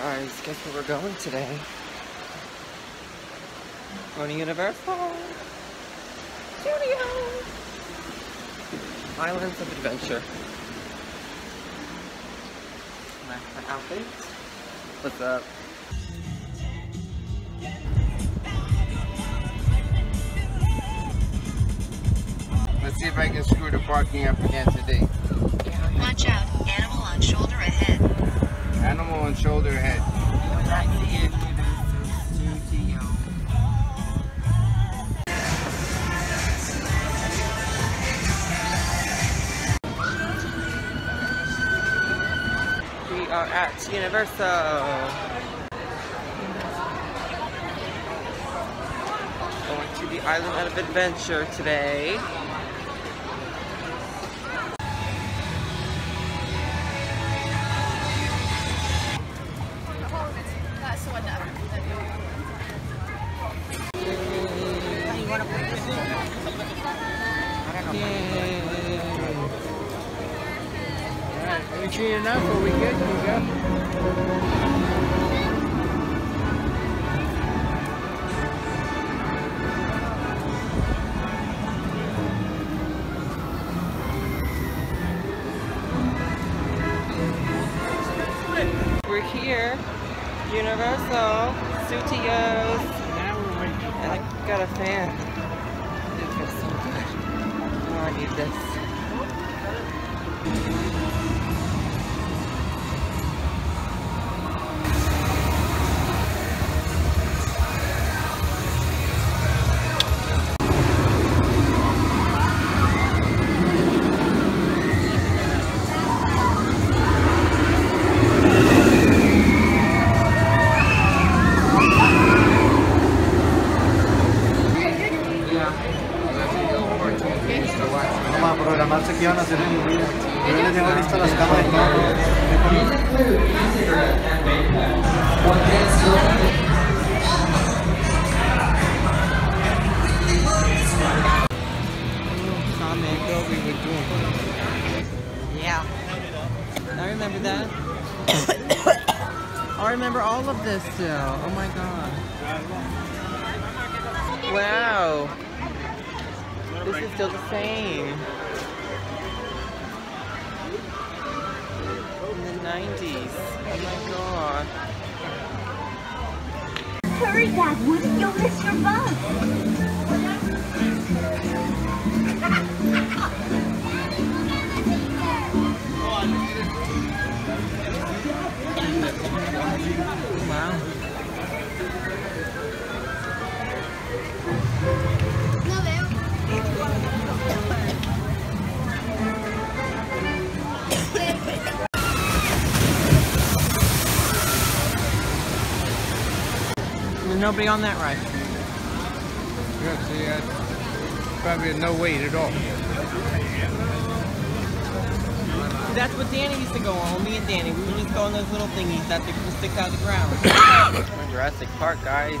Guys, guess where we're going today? Going to Universal Studios! Islands of Adventure. My outfit. What's up? Let's see if I can screw the parking up again today. Watch out. Animal on shoulder ahead. Animal on shoulder ahead. We are at Universal. Going to the Island of Adventure today. You see enough or we good? You go? We're here, Universal Studios, and I got a fan. It feels so good. Oh, I need this. Vamos a programarse que van a hacer en el día. Yo les tengo listas las camas de todo. Yeah. I remember that. I remember all of this still. Oh my god. Wow. This is still the same. In the 90s. Oh my god. Hurry, Dad, would you'll miss your bus. Wow. There's nobody on that ride. Good, see, probably no wait at all. That's what Danny used to go on. Me and Danny, we would just go on those little thingies that stick out of the ground. We're in Jurassic Park, guys.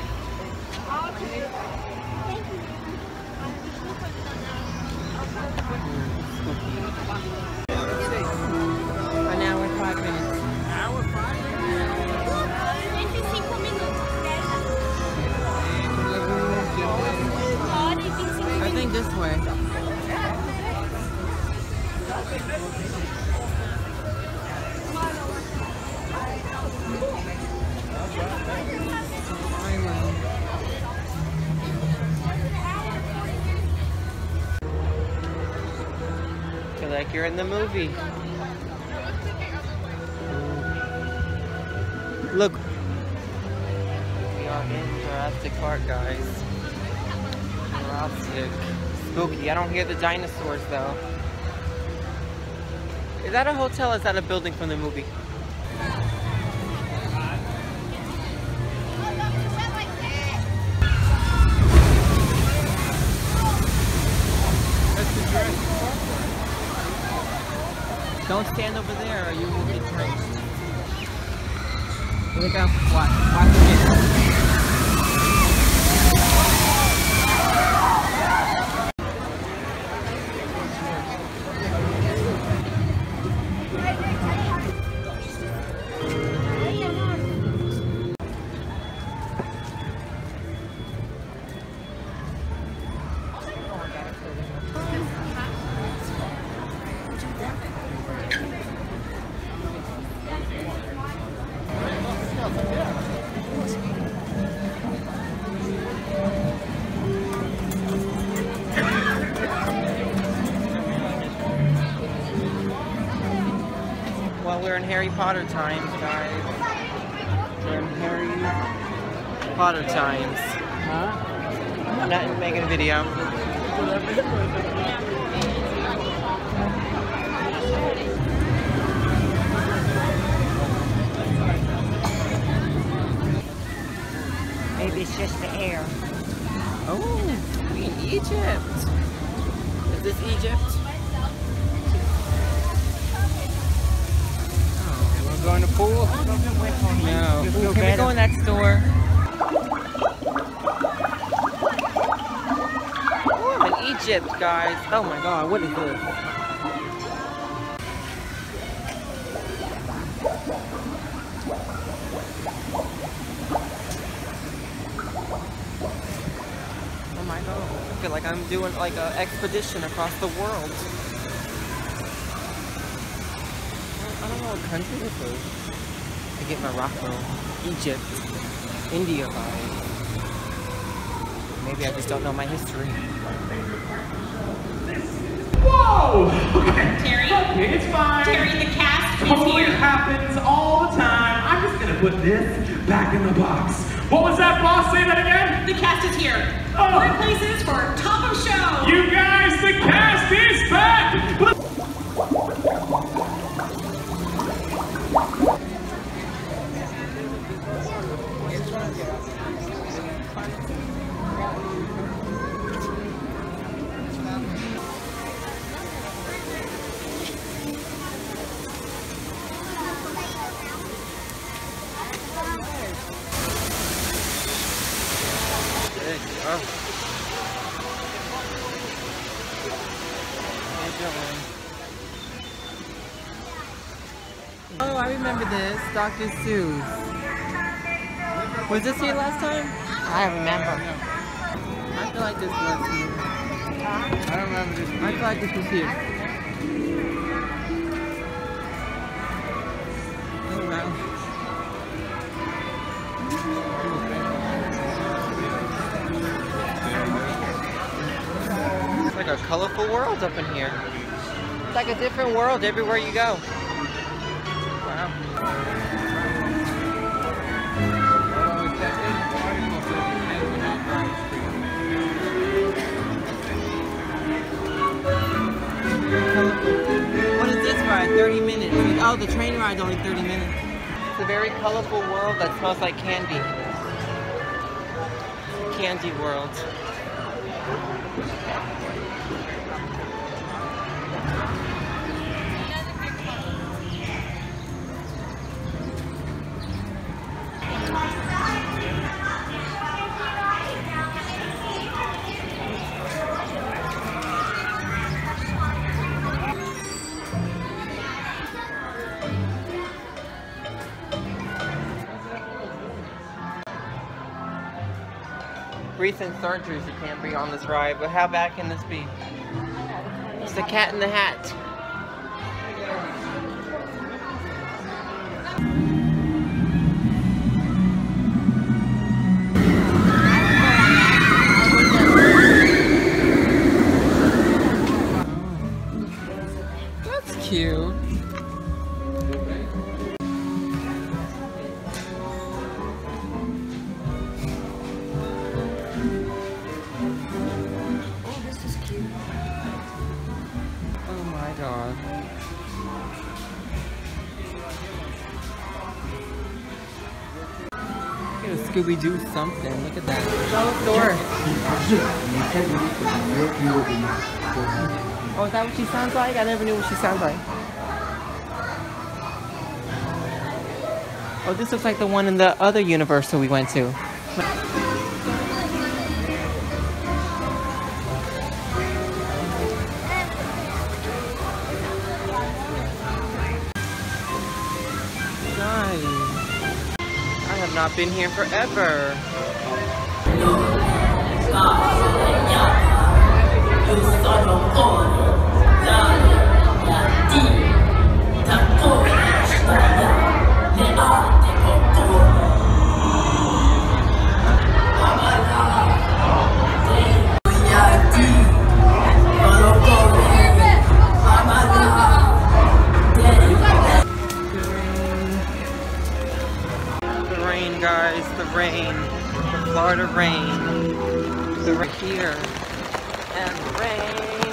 An hour and 5 minutes. Hour 5 minutes? 25 minutos. I think this way. Feel like you're in the movie. Look. We are in Jurassic Park, guys. Jurassic. Spooky. I don't hear the dinosaurs though. Is that a hotel or is that a building from the movie? That's the Jurassic Park one. Don't stand over there or you will get traced. Here we go. Watch. Watch again. Well, we're in Harry Potter times, guys. We're in Harry Potter times. Huh? I'm not making a video. Maybe it's just the air. Oh, we in Egypt. Is this Egypt? You want to go in the pool? No. Ooh, can we go in that store? Oh, I'm in Egypt, guys. Oh my God, what is this? Oh my God, I feel like I'm doing like an expedition across the world. I don't know what country this is. I get Morocco, Egypt, India vibes. Maybe I just don't know my history. Whoa! Okay. Terry? Okay, it's fine. Terry, the cast is Totally here. happens all the time. I'm just gonna put this back in the box. What was that, boss? Say that again? The cast is here. Oh. We're in places for top of show. You guys, the cast is back! Oh, I remember this. Dr. Seuss. Was this here last time? I remember. I feel like this was here. I don't remember this. I feel like this was here. Oh, wow. It's like a colorful world up in here. It's like a different world everywhere you go. Wow. What is this ride? 30 minutes. Oh, the train ride's only 30 minutes. It's a very colorful world that smells like candy. Candy world. Recent surgeries you can't be on this ride, but how bad can this be? It's the Cat in the Hat. That's cute. God. Look at a Scooby-Doo something. Look at that. Tell the story. Oh, is that what she sounds like? I never knew what she sounds like. Oh, this looks like the one in the other Universal we went to. I have not been here forever. rain, the Florida rain. We're here, and rain.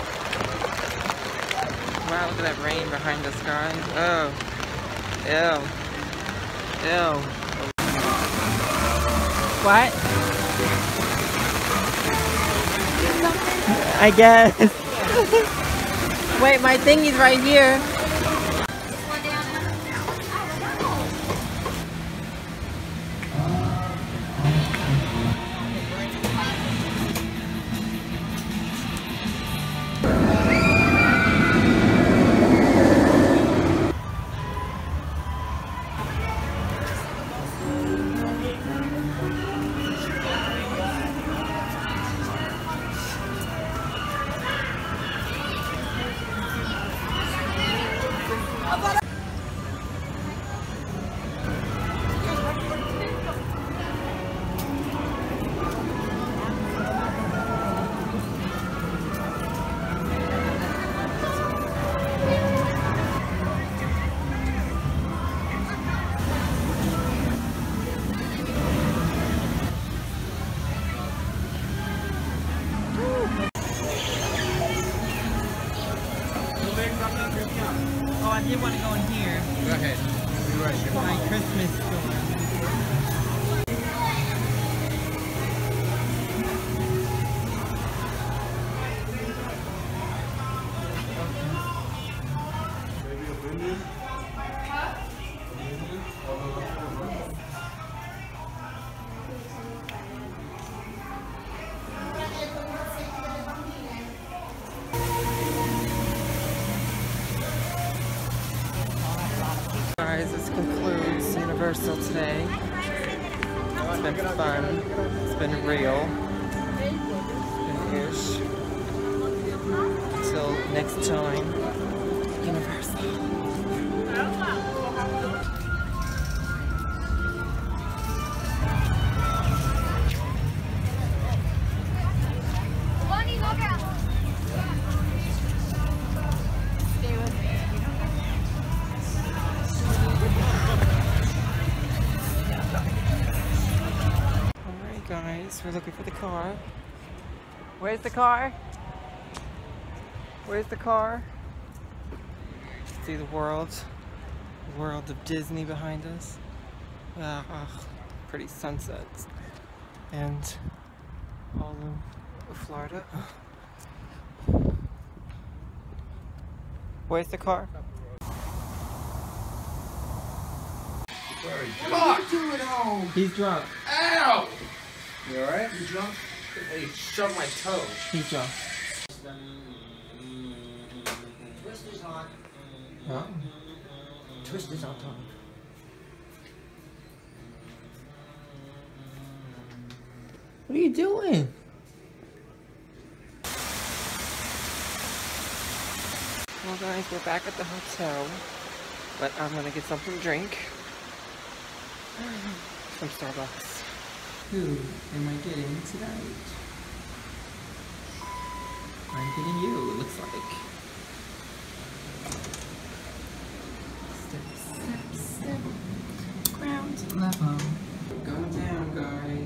Wow, look at that rain behind us, guys. Oh, ew, ew. What? I guess. Wait, my thingy's right here. Oh, I did want to go in here. Go ahead. Be right here. My Christmas store. Guys, this concludes Universal today. It's been fun. It's been real. It's been ish. Until next time, Universal. Guys, we're looking for the car. Where's the car? Where's the car? See the world of Disney behind us. Pretty sunsets and all of Florida. Where's the car? He's drunk. Ow! You alright? You drunk? Hey, shove my toe. He's drunk. Twist is on. Huh? Twist is on top. What are you doing? Well guys, we're back at the hotel, but I'm gonna get something to drink. From Starbucks. Who am I getting tonight? I'm getting you, it looks like. Step, step, step. Ground level. Going down, guys.